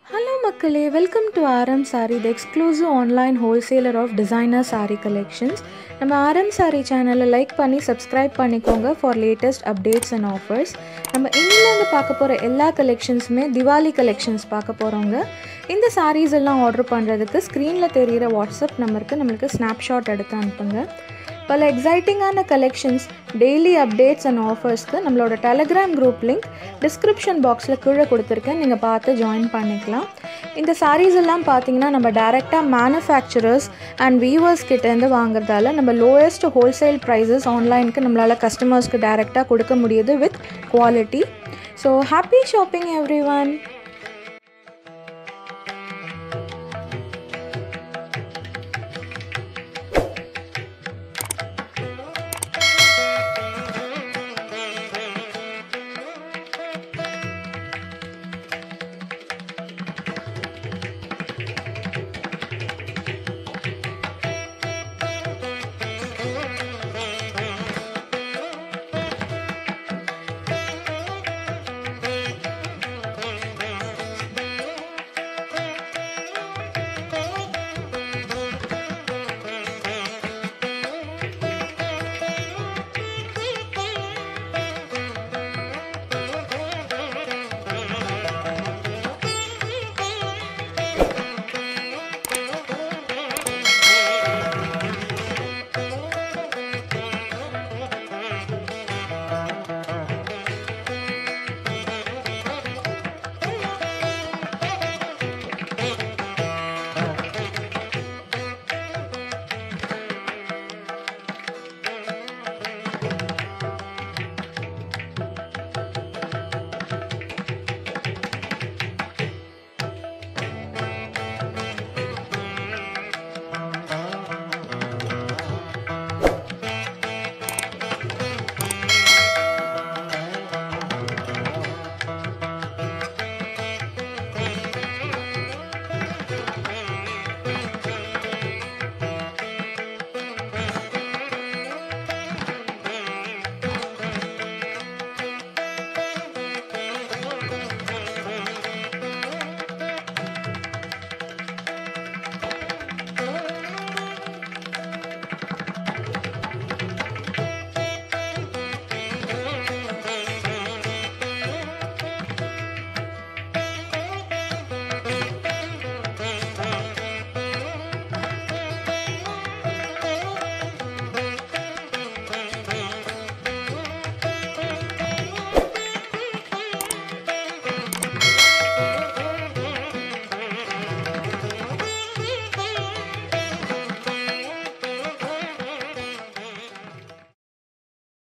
Hello மக்களே, welcome to RM Saree, the exclusive online wholesaler of designer saree collections. நம்ம RM Saree சேனலை like பண்ணி subscribe பண்ணிக்கோங்க for latest updates and offers. நம்ம இன்னிலிருந்து பார்க்க போகிற எல்லா கலெக்ஷன்ஸுமே திவாலி கலெக்ஷன்ஸ் பார்க்க போகிறோங்க. இந்த சாரீஸ் எல்லாம் ஆர்டர் பண்ணுறதுக்கு ஸ்க்ரீனில் தெரிகிற வாட்ஸ்அப் நம்பருக்கு நம்மளுக்கு ஸ்னாப்ஷாட் எடுத்து அனுப்புங்க. பல எக்ஸைட்டிங்கான கலெக்ஷன்ஸ், டெய்லி அப்டேட்ஸ் அண்ட் ஆஃபர்ஸ்க்கு நம்மளோட டெலகிராம் குரூப் லிங்க் டிஸ்கிரிப்ஷன் பாக்ஸில் கீழே கொடுத்துருக்கேன், நீங்கள் பார்த்து ஜாயின் பண்ணிக்கலாம். இந்த சாரீஸ் எல்லாம் பார்த்தீங்கன்னா நம்ம டைரெக்டாக மேனுஃபேக்சரர்ஸ் அண்ட் வீவர்ஸ் கிட்டேருந்து வாங்குறதால நம்ம லோயஸ்ட் ஹோல்சேல் ப்ரைஸஸ் ஆன்லைனுக்கு நம்மளால் கஸ்டமர்ஸ்க்கு டைரெக்டாக கொடுக்க முடியுது with quality. So happy shopping every one.